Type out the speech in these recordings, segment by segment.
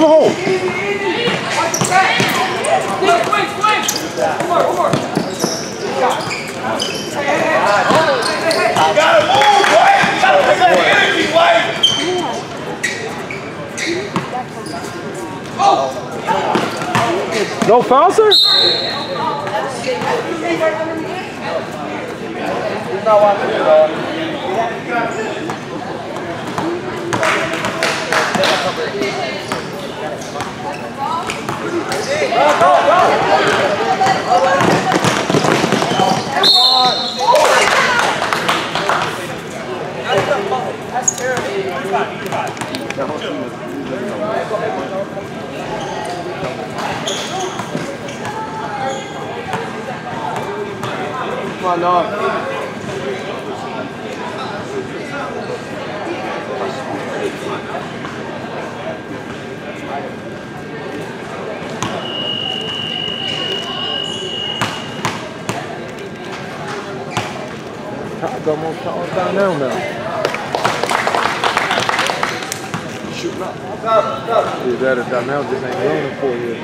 hole. Gotta move, boy! Gotta take that energy, boy! No foul, sir? He's not watching it all. That's terrible. Come on, dog. Almost down now. Shooting up. Yeah, that now just ain't running for you.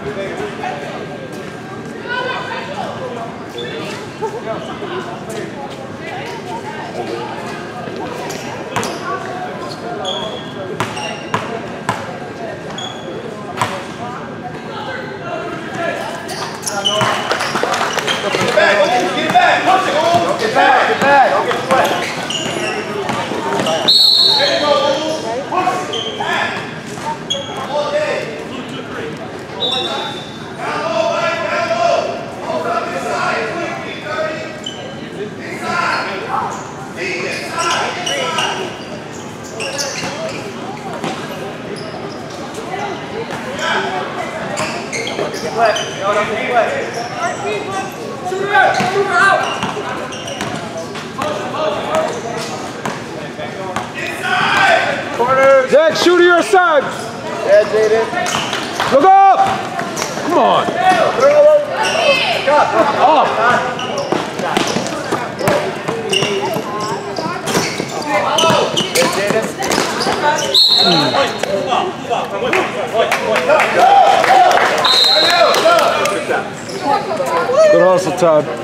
Get back, get back, punch it, get back, get back. Don't get sweat. There you go, punch it, back. All day. 2, 2, 3. Down low, right, down low. Hold up inside, quickly, 30. Inside. Deep inside, inside. Get wet. No, don't get wet. Shooter out! Inside! Corner! Zach, shoot to your side! Yeah, Jaden. Look up! Come on! Off! Good hustle, Todd. Go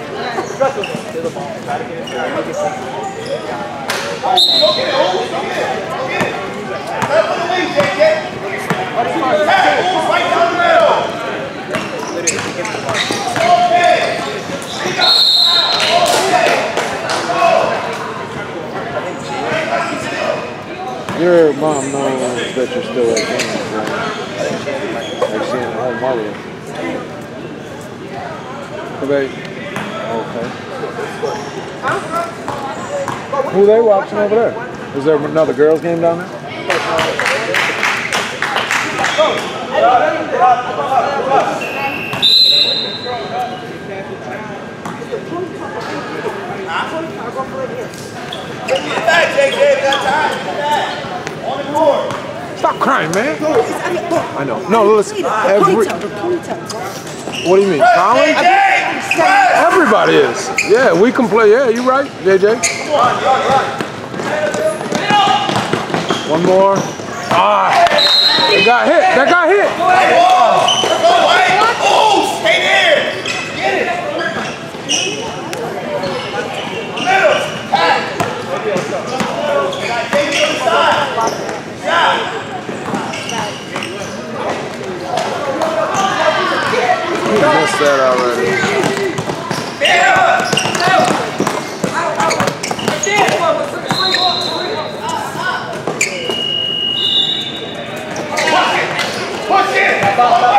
get it, go get it. Left on the wing, JJ. Right down the middle. Okay. Your mom knows that you're still at games, right? They're seeing the whole mother. Okay. Who are they watching over there? Is there another girls' game down there? Get back, JJ, that time. On the board. Stop crying, man. I know. No, listen. What do you mean? Colin? Everybody is. Yeah, we can play. Yeah, you right, JJ. One more. Ah, they got hit. That got hit. Oh, stay there. Get it. Middle. Pass. Take it to the side. Yeah. You missed that already. Push it!